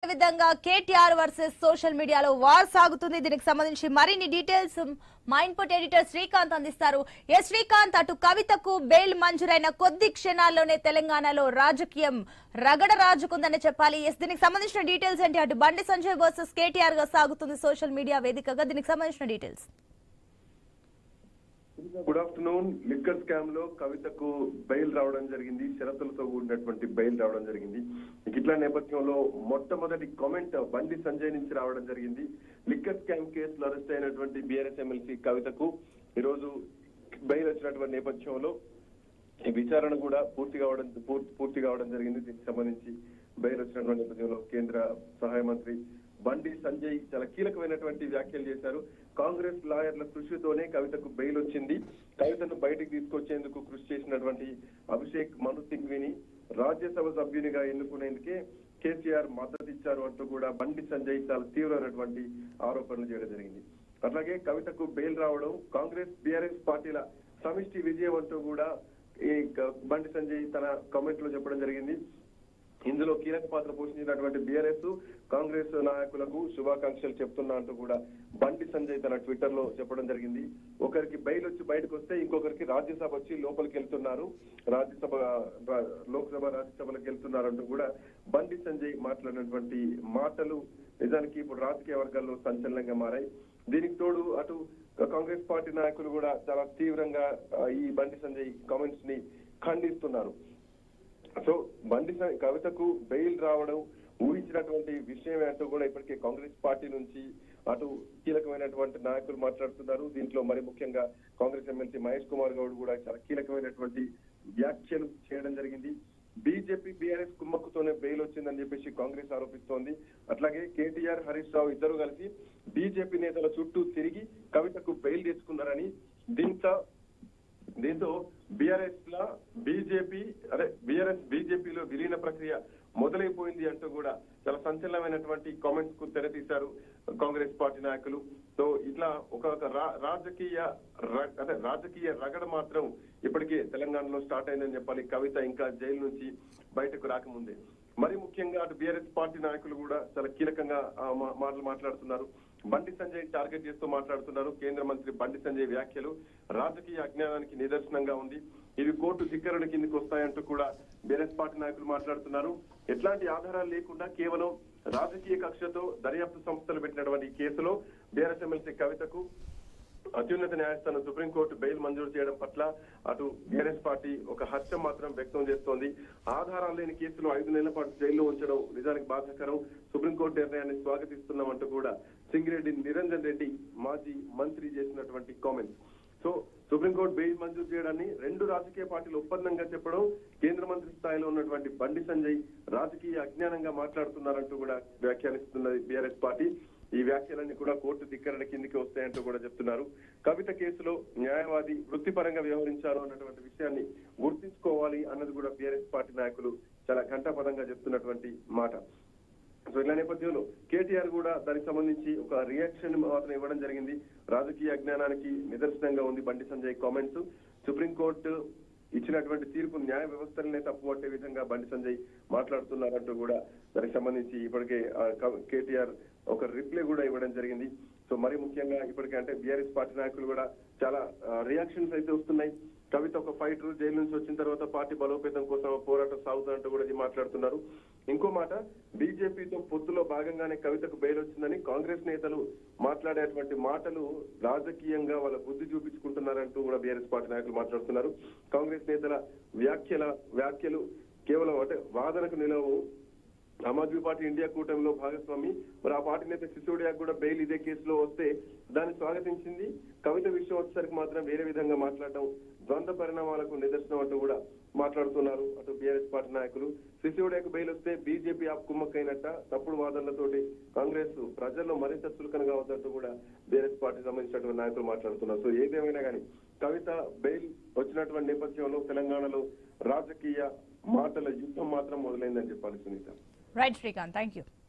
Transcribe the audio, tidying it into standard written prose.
విధంగా KTR versus social మీడియాలో war సాగుతుంది. దీనికి సంబంధించి మరిన్ని డీటెయిల్స్ మా ఇన్పుట్ ఎడిటర్ శ్రీకాంత్ అందిస్తారు. శ్రీకాంత్, అటు కవితకు బెయిల్ మంజూరైన కొద్ది క్షణాల్లోనే తెలంగాణలో రాజకీయం రగడ రాజుకుందని చెప్పాలి. దీనికి సంబంధించిన డీటెయిల్స్ ఏంటి? అటు బండి సంజయ్ వర్సెస్ కేటీఆర్ గా సాగుతుంది సోషల్ మీడియా వేదికగా. దీనికి సంబంధించిన details. Good afternoon. Liquor scam లో కవితకు బెయిల్ రావడం జరిగింది. షరతులతో కూడినటువంటి బెయిల్ రావడం జరిగింది. ఇట్లా నేపథ్యంలో మొట్టమొదటి కామెంట్ బండి సంజయ్ నుంచి రావడం జరిగింది. లిక్కర్ స్కామ్ కేసులో అరెస్ట్ అయినటువంటి బీఆర్ఎస్ ఎమ్మెల్సీ కవితకు ఈరోజు బెయిల్ వచ్చినటువంటి నేపథ్యంలో ఈ విచారణ కూడా పూర్తి కావడం జరిగింది. దీనికి సంబంధించి బెయిల్ వచ్చినటువంటి నేపథ్యంలో కేంద్ర సహాయ మంత్రి బండి సంజయ్ చాలా కీలకమైనటువంటి వ్యాఖ్యలు చేశారు. కాంగ్రెస్ లాయర్ల కృషితోనే కవితకు బెయిల్ వచ్చింది. కవితను బయటికి తీసుకొచ్చేందుకు కృషి చేసినటువంటి అభిషేక్ మను సింఘ్విని రాజ్యసభ సభ్యునిగా ఎన్నుకునేందుకే కేసీఆర్ మద్దతు ఇచ్చారు అంటూ కూడా బండి సంజయ్ చాలా తీవ్రమైనటువంటి ఆరోపణలు చేయడం జరిగింది. అట్లాగే కవితకు బెయిల్ రావడం కాంగ్రెస్ బీఆర్ఎస్ పార్టీల సమిష్టి విజయం అంటూ కూడా ఈ బండి సంజయ్ తన కామెంట్ లో చెప్పడం జరిగింది. ఇందులో కీలక పాత్ర పోషించినటువంటి బీఆర్ఎస్ కాంగ్రెస్ నాయకులకు శుభాకాంక్షలు చెప్తున్నా అంటూ కూడా బండి సంజయ్ తన ట్విట్టర్ లో చెప్పడం జరిగింది. ఒకరికి బెయిల్ వచ్చి బయటకు వస్తే ఇంకొకరికి రాజ్యసభ వచ్చి లోపలికి వెళ్తున్నారు, లోక్సభ రాజ్యసభలకు వెళ్తున్నారంటూ కూడా బండి సంజయ్ మాట్లాడినటువంటి మాటలు నిజానికి ఇప్పుడు రాజకీయ వర్గాల్లో సంచలనంగా మారాయి. దీనికి తోడు అటు కాంగ్రెస్ పార్టీ నాయకులు కూడా చాలా తీవ్రంగా ఈ బండి సంజయ్ కామెంట్స్ ని ఖండిస్తున్నారు. సో కవితకు బెయిల్ రావడం ఊహించినటువంటి విషయం అంటూ కూడా ఇప్పటికే కాంగ్రెస్ పార్టీ నుంచి అటు కీలకమైనటువంటి నాయకులు మాట్లాడుతున్నారు. దీంట్లో మరి ముఖ్యంగా కాంగ్రెస్ ఎమ్మెల్సీ మహేష్ కుమార్ గౌడ్ కూడా చాలా కీలకమైనటువంటి వ్యాఖ్యలు చేయడం జరిగింది. బీజేపీ బీఆర్ఎస్ కుమ్మక్కుతోనే బెయిల్ వచ్చిందని చెప్పేసి కాంగ్రెస్ ఆరోపిస్తోంది. అట్లాగే కేటీఆర్ హరీష్ రావు ఇద్దరు కలిసి బీజేపీ నేతల చుట్టూ తిరిగి కవితకు బెయిల్ తెచ్చుకున్నారని, దీంతో బీజేపీలో విలీన ప్రక్రియ మొదలైపోయింది అంటూ కూడా చాలా సంచలనమైనటువంటి కామెంట్స్ కు తెరతీశారు కాంగ్రెస్ పార్టీ నాయకులు. సో ఇట్లా ఒక రాజకీయ రగడ మాత్రం ఇప్పటికే తెలంగాణలో స్టార్ట్ అయిందని చెప్పాలి. కవిత ఇంకా జైలు నుంచి బయటకు రాకముందే మరి ముఖ్యంగా అటు బీఆర్ఎస్ పార్టీ నాయకులు కూడా చాలా కీలకంగా మాటలు మాట్లాడుతున్నారు. బండి సంజయ్ టార్గెట్ చేస్తూ మాట్లాడుతున్నారు. కేంద్ర మంత్రి బండి సంజయ్ వ్యాఖ్యలు రాజకీయ అజ్ఞానానికి నిదర్శనంగా ఉంది, ఇవి కోర్టు ధిక్కరణ కిందకి వస్తాయంటూ కూడా బీఆర్ఎస్ పార్టీ నాయకులు మాట్లాడుతున్నారు. ఎట్లాంటి ఆధారాలు లేకుండా కేవలం రాజకీయ కక్షతో దర్యాప్తు సంస్థలు పెట్టినటువంటి కేసులో బీఆర్ఎస్ ఎమ్మెల్సీ కవితకు అత్యున్నత న్యాయస్థానం సుప్రీంకోర్టు బెయిల్ మంజూరు చేయడం పట్ల అటు బీఆర్ఎస్ పార్టీ ఒక హర్షం మాత్రం వ్యక్తం చేస్తోంది. ఆధారాలు లేని కేసులో 5 నెలల పాటు జైల్లో ఉంచడం నిజానికి బాధాకరం, సుప్రీంకోర్టు నిర్ణయాన్ని స్వాగతిస్తున్నామంటూ కూడా సింగిరెడ్డి నిరంజన్ రెడ్డి మాజీ మంత్రి చేసినటువంటి కామెంట్స్. సో సుప్రీంకోర్టు బెయిల్ మంజూరు చేయడాన్ని 2 రాజకీయ పార్టీలు ఒప్పందంగా చెప్పడం, కేంద్ర మంత్రి స్థాయిలో ఉన్నటువంటి బండి సంజయ్ రాజకీయ అజ్ఞానంగా మాట్లాడుతున్నారంటూ కూడా వ్యాఖ్యానిస్తున్నది బీఆర్ఎస్ పార్టీ. ఈ వ్యాఖ్యలన్నీ కూడా కోర్టు ధిక్కరణ కిందికి వస్తాయంటూ కూడా చెప్తున్నారు. కవిత కేసులో న్యాయవాది వృత్తిపరంగా వ్యవహరించారు అన్నటువంటి విషయాన్ని గుర్తించుకోవాలి అన్నది కూడా బీఆర్ఎస్ పార్టీ నాయకులు చాలా ఘంటాపదంగా చెప్తున్నటువంటి మాట. సో ఇలా నేపథ్యంలో కేటీఆర్ కూడా దానికి సంబంధించి ఒక రియాక్షన్ మాత్రం ఇవ్వడం జరిగింది. రాజకీయ అజ్ఞానానికి నిదర్శనంగా ఉంది బండి సంజయ్ కామెంట్స్. సుప్రీంకోర్టు ఇచ్చినటువంటి తీర్పు న్యాయ వ్యవస్థలనే తప్పుపట్టే విధంగా బండి సంజయ్ మాట్లాడుతున్నారంటూ కూడా దానికి సంబంధించి ఇప్పటికే కేటీఆర్ ఒక రిప్లై కూడా ఇవ్వడం జరిగింది. సో మరి ముఖ్యంగా ఇప్పటికే అంటే బీఆర్ఎస్ పార్టీ నాయకులు కూడా చాలా రియాక్షన్స్ అయితే వస్తున్నాయి. కవిత ఒక ఫైటర్, జైలు నుంచి వచ్చిన తర్వాత పార్టీ బలోపేతం కోసం పోరాటం సాగుతుందంటూ కూడా మాట్లాడుతున్నారు. ఇంకో మాట, బీజేపీతో పొత్తులో భాగంగానే కవితకు బెయిల్ వచ్చిందని కాంగ్రెస్ నేతలు మాట్లాడేటువంటి మాటలు రాజకీయంగా వాళ్ళ బుద్ధి చూపించుకుంటున్నారంటూ కూడా బీఆర్ఎస్ పార్టీ నాయకులు మాట్లాడుతున్నారు. కాంగ్రెస్ నేతల వ్యాఖ్యలు కేవలం అంటే వాదనకు నిలవు. ఆమ్ ఆద్మీ పార్టీ ఇండియా కూటమిలో భాగస్వామి, మరి ఆ పార్టీ నేత సిసోడియాకు కూడా బెయిల్ ఇదే కేసులో వస్తే దాన్ని స్వాగతించింది. కవిత విషయం వచ్చేసరికి మాత్రం వేరే విధంగా మాట్లాడటం ద్వంద్వ పరిణామాలకు నిదర్శనం అంటూ కూడా మాట్లాడుతున్నారు అటు బీఆర్ఎస్ పార్టీ నాయకులు. సిసోడియాకు బెయిల్ వస్తే బీజేపీ కుమ్మక్కైనట్ట తప్పుడు వాదనలతోటి కాంగ్రెస్ ప్రజల్లో మరింత చులకన కావద్దంటూ కూడా బీఆర్ఎస్ పార్టీకి సంబంధించినటువంటి నాయకులు మాట్లాడుతున్నారు. సో ఏదేమైనా కానీ కవిత బెయిల్ వచ్చినటువంటి నేపథ్యంలో తెలంగాణలో రాజకీయ మాటల యుద్ధం మాత్రం మొదలైందని చెప్పాలి Sunitha. Right Srikanth, thank you.